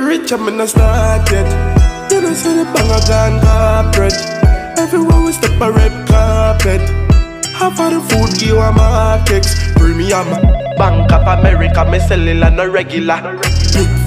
rich, I'm in a start yet. You know, see the banger gone corporate. Everywhere we step a red carpet. Half of the food give a markets. Premium Bank of America, me sell it on a regular. Big